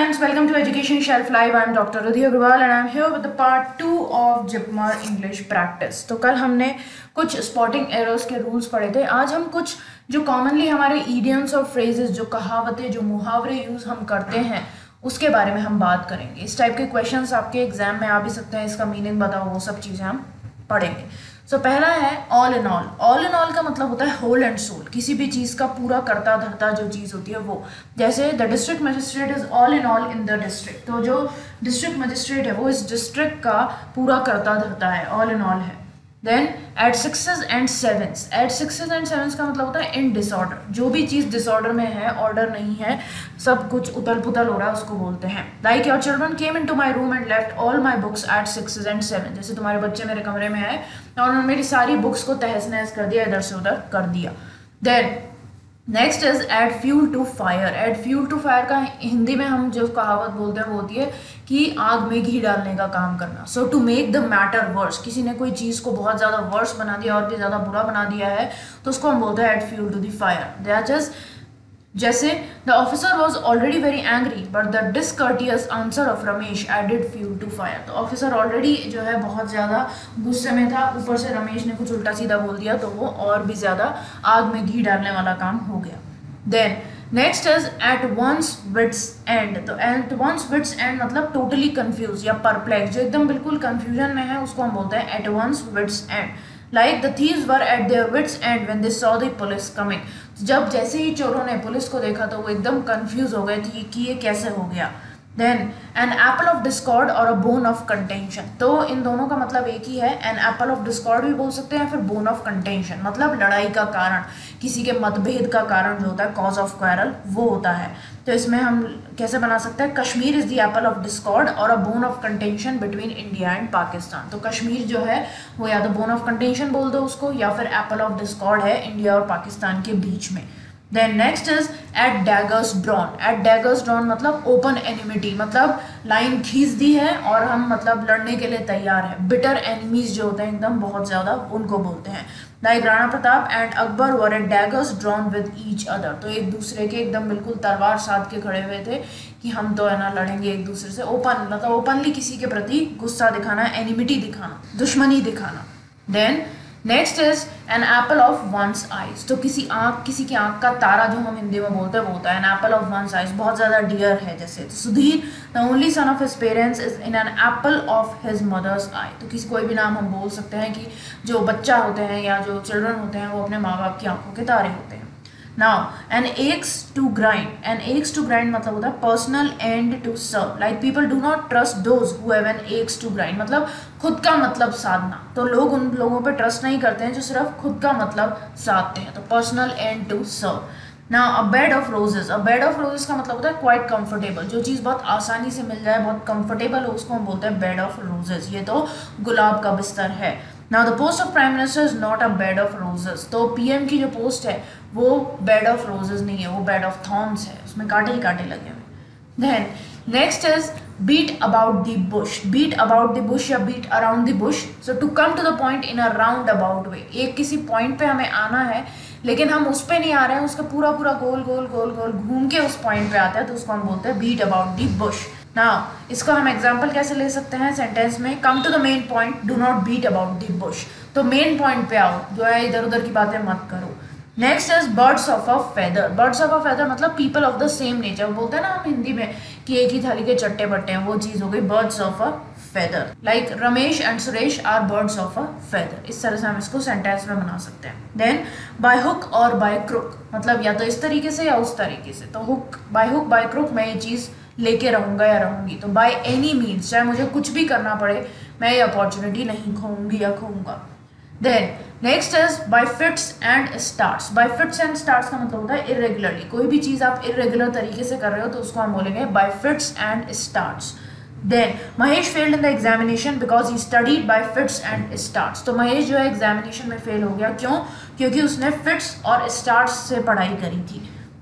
friends, welcome to Education Shelf Live. I am Dr. Rudhi Agrawal and I am here with the part 2 of JIPMER English Practice. तो कल हमने कुछ spotting errors के rules पढ़े थे. आज हम कुछ जो कॉमनली हमारे इडियम्स और फ्रेजेस, जो कहावतें, जो मुहावरे यूज़ हम करते हैं, उसके बारे में हम बात करेंगे. इस टाइप के क्वेश्चंस आपके एग्जाम में आ भी सकते हैं. इसका मीनिंग बताओ, वो सब चीज़ें हम पढ़ेंगे. सो पहला है all in all. All in all का मतलब होता है होल एंड सोल. किसी भी चीज़ का पूरा करता धरता जो चीज़ होती है वो. जैसे the district magistrate is all in the district. तो जो डिस्ट्रिक्ट मजिस्ट्रेट है वो इस डिस्ट्रिक्ट का पूरा करता धरता है, ऑल इन ऑल है. Then at sixes and sevens. At sixes and sevens का मतलब होता है इन डिसऑर्डर. जो भी चीज़ डिसऑर्डर में है, ऑर्डर नहीं है, सब कुछ उतल पुतल हो रहा है, उसको बोलते हैं. Like your children came in to my room and left all my books at sixes and seven. जैसे तुम्हारे बच्चे मेरे कमरे में आए और उन्होंने मेरी सारी बुक्स को तहस नहस कर दिया, इधर से उधर कर दिया. Then next is add fuel to fire. Add fuel to fire का हिंदी में हम जो कहावत बोलते हैं वो होती है कि आग में घी डालने का काम करना. So to make the matter worse. किसी ने कोई चीज़ को बहुत ज़्यादा वर्स बना दिया और भी ज़्यादा बुरा बना दिया है तो उसको हम बोलते हैं add fuel to the fire. That is जैसे the officer was already very angry but the discourteous answer of Ramesh added fuel to fire. तो ऑफिसर ऑलरेडी जो है बहुत ज़्यादा गुस्से में था, ऊपर से रमेश ने कुछ उल्टा सीधा बोल दिया तो वो और भी ज़्यादा आग में घी डालने वाला काम हो गया. Then next is at one's wits end. तो एट वंस विट्स एंड मतलब टोटली कंफ्यूज या परप्लेक्स. जो एकदम बिल्कुल कंफ्यूजन में है उसको हम बोलते हैं at one's wits end. Like the thieves were at their wits end when they saw the police coming. जब जैसे ही चोरों ने पुलिस को देखा तो वो एकदम कंफ्यूज हो गए थे कि ये कैसे हो गया. Then an apple of discord और अ बोन ऑफ कंटेंशन. तो इन दोनों का मतलब एक ही है. एन एप्पल ऑफ डिस्कॉर्ड भी बोल सकते हैं, फिर बोन ऑफ कंटेंशन मतलब लड़ाई का कारण, किसी के मतभेद का कारण जो होता है, कॉज ऑफ क्वेरल, वो होता है. तो इसमें हम कैसे बना सकते हैं, Kashmir is the apple of discord और a bone of contention between India and Pakistan. तो कश्मीर जो है वो या तो बोन ऑफ कंटेंशन बोल दो उसको, या फिर एप्पल ऑफ डिस्कॉर्ड है इंडिया और पाकिस्तान के बीच में. Then next is at daggers drawn. At daggers drawn मतलब ओपन एनिमिटी, मतलब लाइन खींच दी है और हम मतलब लड़ने के लिए तैयार है. बिटर एनिमीज जो होते हैं एकदम बहुत ज़्यादा, उनको बोलते हैं. Like Rana Pratap and Akbar were at daggers drawn with each other. तो एक दूसरे के एकदम बिल्कुल तलवार साध के खड़े हुए थे कि हम तो है ना लड़ेंगे एक दूसरे से. ओपन मतलब ओपनली किसी के प्रति गुस्सा दिखाना, एनिमिटी दिखाना, दुश्मनी दिखाना. Then next is an apple of one's eyes. तो किसी की आंख का तारा जो हम हिंदी में बोलते हैं वो होता है an apple of one's eyes. बहुत ज़्यादा डियर है. जैसे तो Sudhir the only son of his parents is in an apple of his mother's eye. तो किसी कोई भी नाम हम बोल सकते हैं कि जो बच्चा होते हैं या जो चिल्ड्रन होते हैं वो अपने माँ बाप की आंखों के तारे होते हैं. Now, an axe to grind. An axe to grind मतलब होता है personal end to serve. Like people do not trust those who have an axe to grind. मतलब खुद का मतलब साधना. तो लोग उन लोगों पे ट्रस्ट नहीं करते हैं जो सिर्फ खुद का मतलब साधते हैं. तो personal end to serve. Now, a bed of roses. A bed of roses का मतलब होता है quite comfortable. जो चीज़ बहुत आसानी से मिल जाए, बहुत comfortable हो, उसको हम बोलते हैं bed of roses. ये तो गुलाब का बिस्तर है. Now the post of prime minister is not a bed of roses. तो पीएम की जो पोस्ट है वो bed of roses नहीं है, वो bed of thorns है, उसमें कांटे ही कांटे लगे हुए. Then next is beat about the bush. Beat about the bush या beat around the bush. So to come to the point in a roundabout way. एक किसी पॉइंट पे हमें आना है लेकिन हम उस पे नहीं आ रहे हैं, उसका पूरा पूरा गोल गोल गोल गोल घूम के उस पॉइंट पे आते हैं, तो उसको हम बोलते हैं beat about the bush. Now इसको हम एग्जाम्पल कैसे ले सकते हैं सेंटेंस में, come to the main point, do not beat about the bush. तो मेन पॉइंट पे आओ, जो है इधर उधर की बातें मत करो. Next is birds of a feather. Birds of a feather मतलब people of the same nature. बोलते हैं ना हम हिंदी में कि एक ही थाली के चट्टे बट्टे हैं, वो चीज़ हो गई birds of a feather. Like Ramesh and Suresh are birds of a feather. इस तरह से हम इसको सेंटेंस में बना सकते हैं. देन बाय हुक और बाय क्रुक मतलब या तो इस तरीके से या उस तरीके से. तो हुक बाय क्रुक मैं ये चीज़ लेके रहूँगा या रहूँगी. तो बाय एनी मीन्स, चाहे मुझे कुछ भी करना पड़े, मैं ये अपॉर्चुनिटी नहीं खोऊंगी या खोऊंगा. Then next is by fits and starts. By fits and starts का मतलब होता है इरेगुलरली. कोई भी चीज़ आप इरेगुलर तरीके से कर रहे हो तो उसको हम बोलेंगे by fits and starts. Then Mahesh failed in the examination because he studied by fits and starts. तो महेश जो है एग्जामिनेशन में फेल हो गया, क्यों? क्योंकि उसने फिट्स और स्टार्ट्स से पढ़ाई करी थी.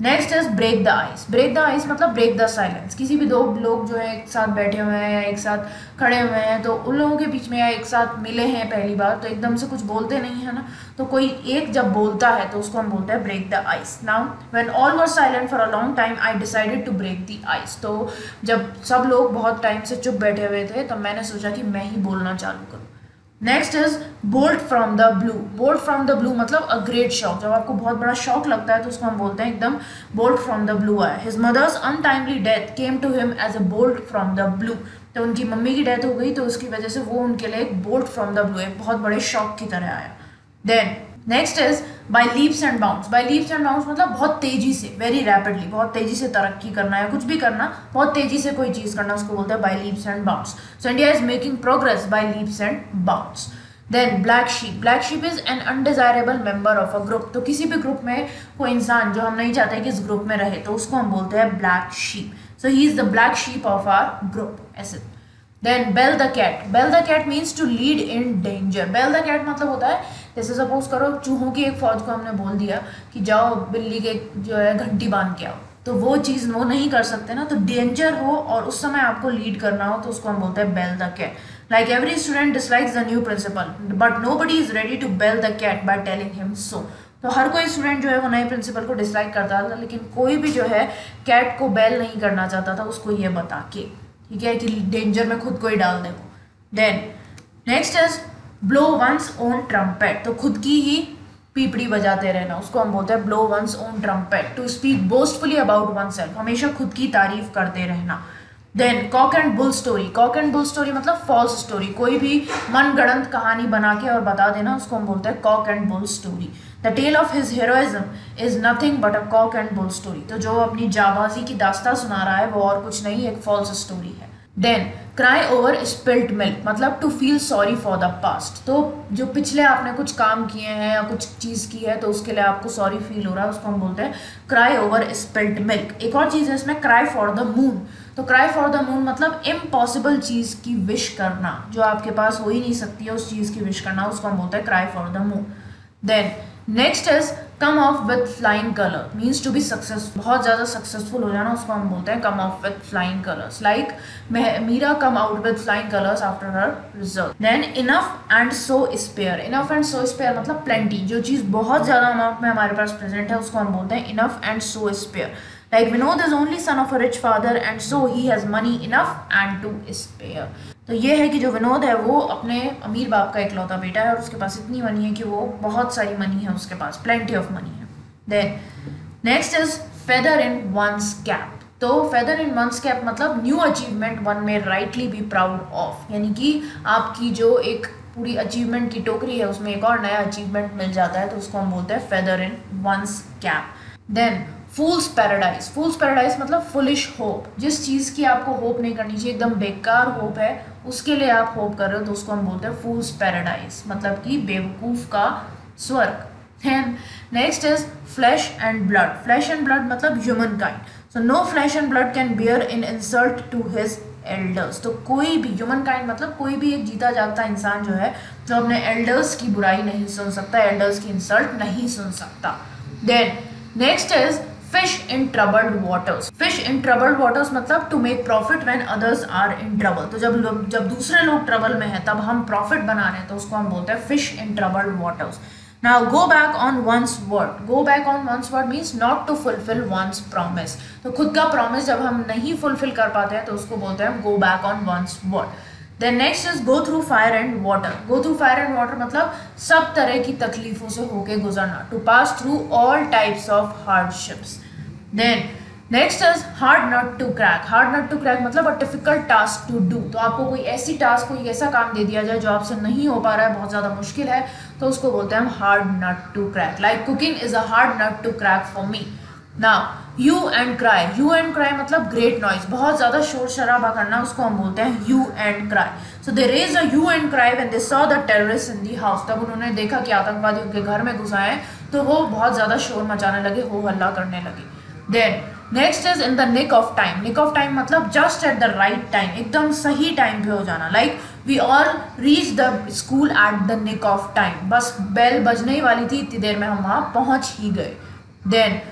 Next is break the ice. Break the ice मतलब ब्रेक द साइलेंस। किसी भी दो लोग जो है एक साथ बैठे हुए हैं या एक साथ खड़े हुए हैं, तो उन लोगों के बीच में या एक साथ मिले हैं पहली बार, तो एकदम से कुछ बोलते नहीं है ना, तो कोई एक जब बोलता है तो उसको हम बोलते हैं break the ice. Now when all were silent for a long time I decided to break the ice. तो जब सब लोग बहुत टाइम से चुप बैठे हुए थे तो मैंने सोचा कि मैं ही बोलना चालू करूँ। Next is bolt from the blue. Bolt from the blue मतलब अ ग्रेट शॉक। जब आपको बहुत बड़ा शॉक लगता है तो उसको हम बोलते हैं एकदम बोल्ट फ्रॉम द ब्लू आया। His mother's untimely death came to him as a bolt from the blue. तो उनकी मम्मी की डेथ हो गई तो उसकी वजह से वो उनके लिए एक बोल्ट फ्रॉम द ब्लू, एक बहुत बड़े शॉक की तरह आया। Then next is by leaps and bounds. By leaps and bounds मतलब बहुत तेजी से, वेरी रैपिडली, बहुत तेजी से तरक्की करना या कुछ भी करना, बहुत तेजी से कोई चीज करना, उसको बोलते हैं by leaps and bounds. So India is making progress by leaps and bounds. Then black sheep. Black sheep is an undesirable member of a group. तो किसी भी ग्रुप में कोई इंसान जो हम नहीं चाहते कि इस ग्रुप में रहे तो उसको हम बोलते हैं black sheep. So he is the black sheep of our group, ऐसे। Then bell the cat. Bell the cat means to lead in danger. Bell the cat मतलब होता है, जैसे सपोज करो चूहों की एक फौज को हमने बोल दिया कि जाओ बिल्ली के जो है घंटी बांध के आओ, तो वो चीज़ वो नहीं कर सकते ना, तो डेंजर हो और उस समय आपको लीड करना हो तो उसको हम बोलते हैं bell the cat. Like every student dislikes the new principal but nobody is ready to bell the cat by telling him so. तो हर कोई स्टूडेंट जो है वो नए प्रिंसिपल को डिसलाइक करता था, लेकिन कोई भी जो है कैट को बेल नहीं करना चाहता था उसको ये बता के, ठीक है, कि डेंजर में खुद को ही डाल दे वो। Then next is blow one's own trumpet. तो खुद की ही पीपड़ी बजाते रहना, उसको हम बोलते हैं blow one's own trumpet. To speak boastfully about oneself, हमेशा खुद की तारीफ करते रहना। Then cock and bull story. Cock and bull story मतलब फॉल्स स्टोरी, कोई भी मनगढ़ंत कहानी बना के और बता देना, उसको हम बोलते हैं cock and bull story. The tale of his heroism is nothing but a cock and bull story. तो जो अपनी जाबाजी की दास्तां सुना रहा है वो और कुछ नहीं, एक फॉल्स स्टोरी है। Then cry over spilled milk मतलब to feel sorry for the past. तो जो पिछले आपने कुछ काम किए हैं या कुछ चीज़ की है तो उसके लिए आपको सॉरी फील हो रहा है, उसको हम बोलते हैं क्राई ओवर स्पिल्ड मिल्क। एक और चीज़ है इसमें, क्राई फॉर द मून। तो क्राई फॉर द मून मतलब इम्पॉसिबल चीज़ की विश करना, जो आपके पास हो ही नहीं सकती है उस चीज़ की विश करना, उसको हम बोलते हैं cry for the moon. Then next is come off with flying colour means to be successful. बहुत ज़्यादा सक्सेसफुल हो जाना, उसको हम बोलते हैं come off with flying colours. Like Meera come out with flying colours after her result. Then enough and so spare. Enough and so spare मतलब plenty, जो चीज़ बहुत ज़्यादा अमाउंट में हमारे पास प्रेजेंट है उसको हम बोलते हैं enough and so spare. Like Vinod is only son of a rich father and so he has money enough and to spare. तो ये है कि जो विनोद है वो अपने अमीर बाप का इकलौता बेटा है और उसके पास इतनी मनी है कि वो बहुत सारी मनी है उसके पास, plenty of money है। Then next is feather in one's cap. तो feather in one's cap मतलब न्यू अचीवमेंट वन में rightly be proud of, यानी कि आपकी जो एक पूरी अचीवमेंट की टोकरी है उसमें एक और नया अचीवमेंट मिल जाता है तो उसको हम बोलते हैं feather in one's cap. Then fool's paradise. Fool's paradise मतलब फुलिश होप, जिस चीज़ की आपको होप नहीं करनी चाहिए, एकदम बेकार होप है, उसके लिए आप होप कर रहे हो तो उसको हम बोलते हैं फूल्स पैराडाइज, मतलब कि बेवकूफ़ का स्वर्ग। Then next is flesh and blood. Flesh and blood मतलब humankind. So no flesh and blood can bear an insult to his elders. तो कोई भी ह्यूमन काइंड मतलब कोई भी एक जीता जागता इंसान जो है जो अपने एल्डर्स की बुराई नहीं सुन सकता, एल्डर्स की इंसल्ट नहीं सुन सकता। Then next is fish in troubled waters. Fish in troubled waters मतलब to make profit when others are in trouble. तो जब दूसरे लोग ट्रबल में हैं तब हम प्रॉफिट बना रहे हैं तो उसको हम बोलते हैं fish in troubled waters. Now go back on one's word. Go back on one's word means not to fulfil one's promise. तो खुद का प्रॉमिस जब हम नहीं फुलफिल कर पाते हैं तो उसको बोलते हैं go back on one's word. Then next is go through fire and water. Go through fire and water मतलब सब तरह की तकलीफों से होके गुजरना, to pass through all types of hardships. Then next is hard nut to crack. Hard nut to crack मतलब a difficult task to do. तो आपको कोई ऐसी टास्क, कोई ऐसा काम दे दिया जाए जो आपसे नहीं हो पा रहा है, बहुत ज़्यादा मुश्किल है, तो उसको बोलते हैं हम hard nut to crack. Like cooking is a hard nut to crack for me. Now hue and cry. Hue and cry मतलब ग्रेट नॉइज, बहुत ज़्यादा शोर शराबा करना, उसको हम बोलते हैं hue and cry. So they raise a hue and cry when they saw the terrorist in the house. तब उन्होंने देखा कि आतंकवादी उनके घर में घुस आए तो वो बहुत ज़्यादा शोर मचाने लगे, हो हल्ला करने लगे। Then next is in the nick of time. Nick of time मतलब just at the right time, एकदम सही टाइम पे हो जाना। Like we all reach the school at the nick of time. बस बेल बजने ही वाली थी, इतनी देर में हम वहाँ पहुँच ही गए। Then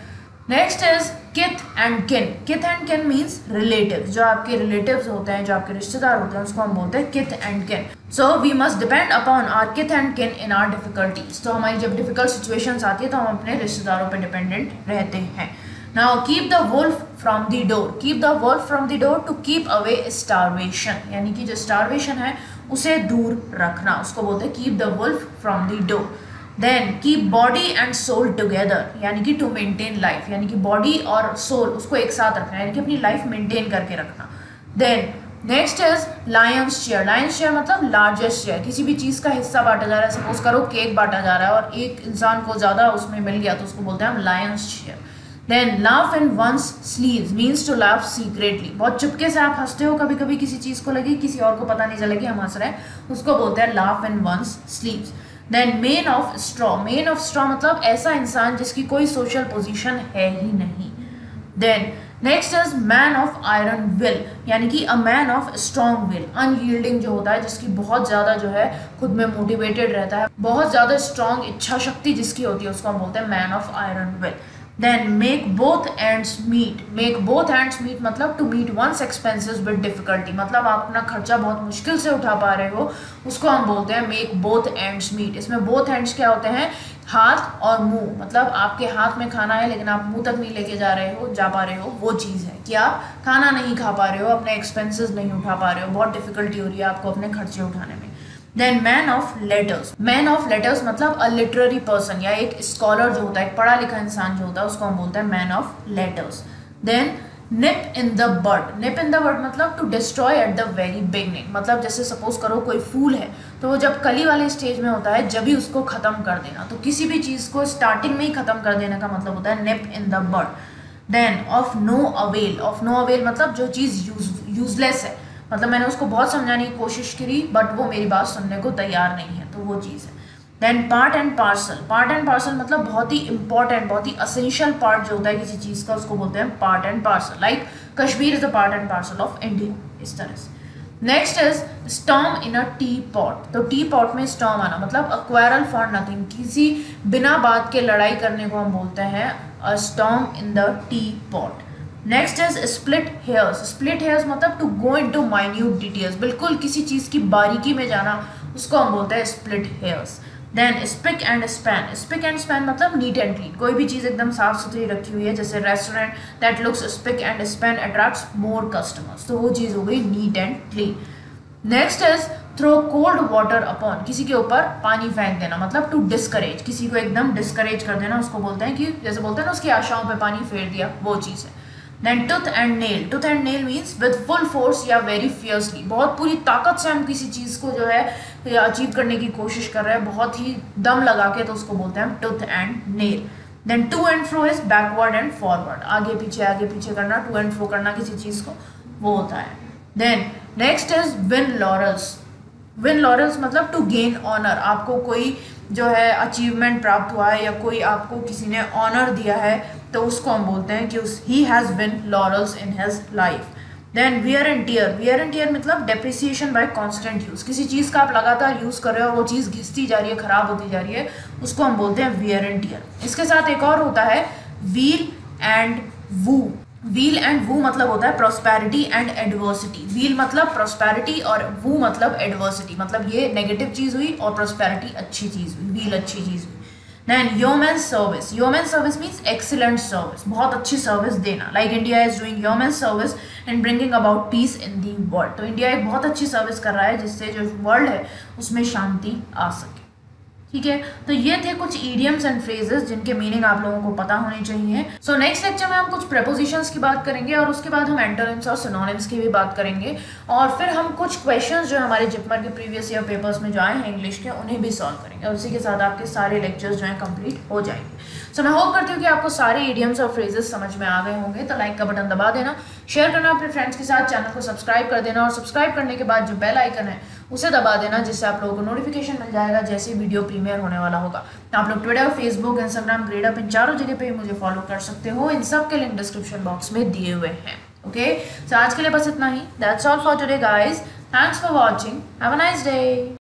next is kith and kin. Kith and किन मीन्स रिलेटिव, जो आपके रिलेटिव्स होते हैं, जो आपके रिश्तेदार होते हैं, उसको हम बोलते हैं kith and kin. So we must depend upon our kith and kin in our difficulties. तो हमारी जब डिफिकल्ट सिचुएशंस आती है तो हम अपने रिश्तेदारों पर डिपेंडेंट रहते हैं। Now keep the wolf from the door. Keep the wolf from the door, to keep away starvation, यानी कि जो स्टारवेशन है उसे दूर रखना, उसको बोलते हैं keep the wolf from the door. Then keep body and soul together, यानी कि टू मेंटेन लाइफ, यानी कि बॉडी और सोल उसको एक साथ रखना, यानी कि अपनी लाइफ मेंटेन करके रखना। Then next is lion's share. Lion's share मतलब लार्जेस्ट शेयर, किसी भी चीज़ का हिस्सा बांटा जा रहा है, सपोज करो केक बांटा जा रहा है और एक इंसान को ज़्यादा उसमें मिल गया तो उसको बोलते हैं हम lion's share. Then laugh in one's sleeves means to laugh secretly, बहुत चुपके से आप हंसते हो, कभी कभी किसी चीज़ को लगे किसी और को पता नहीं चलेगी हम हंस रहे हैं, उसको बोलते हैं laugh in one's sleeves. Then man of straw. Man of straw मतलब ऐसा इंसान जिसकी कोई सोशल पोजीशन है ही नहीं। Then next is man of iron will, यानी कि a man of strong will, unyielding जो होता है, जिसकी बहुत ज़्यादा जो है खुद में मोटिवेटेड रहता है, बहुत ज़्यादा स्ट्रॉन्ग इच्छा शक्ति जिसकी होती है, उसको हम बोलते हैं man of iron will. Then make both ends meet. Make both ends meet मतलब to meet one's expenses with difficulty, मतलब आप अपना खर्चा बहुत मुश्किल से उठा पा रहे हो, उसको हम बोलते हैं मेक बोथ एंड्स मीट। इसमें बोथ एंड्स क्या होते हैं, हाथ और मुंह, मतलब आपके हाथ में खाना है लेकिन आप मुंह तक नहीं लेके जा पा रहे हो, वो चीज़ है कि आप खाना नहीं खा पा रहे हो, अपने एक्सपेंसेस नहीं उठा पा रहे हो, बहुत डिफिकल्टी हो रही है आपको अपने खर्चे उठाने में। Then man of letters. Man of letters मतलब अ लिटरेरी पर्सन, या एक स्कॉलर जो होता है, एक पढ़ा लिखा इंसान जो होता है, उसको हम बोलते हैं man of letters. Then nip in the bud. Nip in the bud मतलब to destroy at the very beginning, मतलब जैसे सपोज करो कोई फूल है तो वो जब कली वाले स्टेज में होता है जब भी उसको ख़त्म कर देना, तो किसी भी चीज़ को स्टार्टिंग में ही ख़त्म कर देने का मतलब होता है nip in the bud. Then of no avail. Of no avail मतलब जो चीज़ यूजलेस है, मतलब मैंने उसको बहुत समझाने की कोशिश करी बट वो मेरी बात सुनने को तैयार नहीं है, तो वो चीज़ है। Then part and parcel. Part and parcel मतलब बहुत ही इंपॉर्टेंट, बहुत ही असेंशियल पार्ट जो होता है किसी चीज़ का, उसको बोलते हैं part and parcel. Like Kashmir is the part and parcel of India, इस तरह से। Next is storm in a teapot. तो टी पॉट में स्टॉर्म आना मतलब अ क्वारल फॉर नथिंग, किसी बिना बात के लड़ाई करने को हम बोलते हैं a storm in the teapot. Next is split hairs. Split hairs मतलब to go into minute details, बिल्कुल किसी चीज़ की बारीकी में जाना, उसको हम बोलते हैं split hairs. Then spick and span. Spick and span मतलब नीट एंड क्लीन, कोई भी चीज़ एकदम साफ सुथरी रखी हुई है, जैसे restaurant that looks spick and span attracts more customers, तो वो चीज़ हो गई neat and clean. Next is throw cold water upon, किसी के ऊपर पानी फेंक देना, मतलब टू डिस्करेज, किसी को एकदम डिस्करेज कर देना, उसको बोलते हैं कि जैसे बोलते हैं ना उसकी आशाओं पे पानी फेर दिया, वो चीज़ है। Then tooth and nail. Tooth and nail means with full force या वेरी फियर्सली, बहुत पूरी ताकत से हम किसी चीज़ को जो है अचीव करने की कोशिश कर रहे हैं, बहुत ही दम लगा के, तो उसको बोलते हैं tooth and nail. Then to and fro is backward and forward, आगे पीछे करना, टू एंड फ्रो करना किसी चीज़ को, वो होता है। Then next is win laurels. Win laurels मतलब टू गेन ऑनर, आपको कोई जो है अचीवमेंट प्राप्त हुआ है या कोई आपको किसी ने ऑनर दिया है, तो उसको हम बोलते हैं कि he has win laurels in his life. Then wear and tear. Wear and tear मतलब डेप्रिसिएशन बाय कांस्टेंट यूज़, किसी चीज़ का आप लगातार यूज़ कर रहे हो और वो चीज़ घिसती जा रही है, ख़राब होती जा रही है, उसको हम बोलते हैं वियर एंड टियर। इसके साथ एक और होता है weal and woe. Weal and woe मतलब होता है प्रॉस्पेरिटी एंड एडवर्सिटी। व्हील मतलब प्रॉस्पेरिटी और वू मतलब एडवर्सिटी, मतलब ये नेगेटिव चीज़ हुई और प्रॉस्पेरिटी अच्छी चीज़ हुई, व्हील अच्छी चीज़ हुई। Then human service. Human service means excellent service, बहुत अच्छी सर्विस देना, like India is doing human service and bringing about peace in the world. तो इंडिया एक बहुत अच्छी सर्विस कर रहा है जिससे जो वर्ल्ड है उसमें शांति आ सके। ठीक है, तो ये थे कुछ इडियम्स एंड फ्रेजेस जिनके मीनिंग आप लोगों को पता होने चाहिए। सो नेक्स्ट लेक्चर में हम कुछ प्रेपोजिशंस की बात करेंगे और उसके बाद हम एंटोनिम्स और सिनोनिम्स की भी बात करेंगे, और फिर हम कुछ क्वेश्चंस जो हमारे जिपमर के प्रीवियस ईयर पेपर्स में जो आए हैं इंग्लिश के, उन्हें भी सॉल्व करेंगे, और उसी के साथ आपके सारे लेक्चर्स जो हैं कंप्लीट हो जाएंगे। सो मैं होप करती हूँ कि आपको सारे इडियम्स और फ्रेजेस समझ में आ गए होंगे। तो लाइक का बटन दबा देना, शेयर करना अपने फ्रेंड्स के साथ, चैनल को सब्सक्राइब कर देना, और सब्सक्राइब करने के बाद जो बेल आइकन है उसे दबा देना, जिससे आप लोगों को नोटिफिकेशन मिल जाएगा जैसे वीडियो प्रीमियर होने वाला होगा। आप लोग ट्विटर, फेसबुक, इंस्टाग्राम, ग्रेडअप, इन चारों जगह पे मुझे फॉलो कर सकते हो, इन सब के लिंक डिस्क्रिप्शन बॉक्स में दिए हुए हैं। ओके, तो आज के लिए बस इतना ही। That's all for today guys, thanks for watching, have a nice day.